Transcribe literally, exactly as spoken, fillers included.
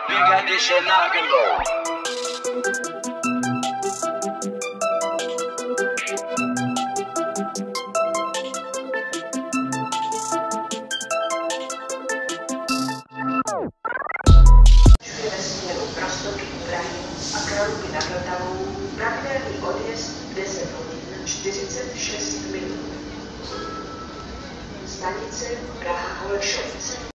A Králíky nad Vltavou, pravidelný odjezd deset hodin čtyřicet šest minut. Stanice Praha-Holešovice.